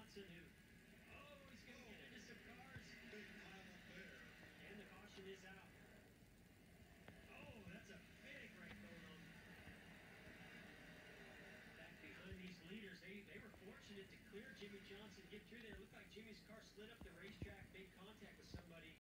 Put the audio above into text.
Johnson, who, he's going to get into some cars. Big pile up there. And the caution is out. That's a big right going on. Back behind these leaders, they were fortunate to clear Jimmie Johnson, get through there. It looked like Jimmie's car slid up the racetrack, made contact with somebody.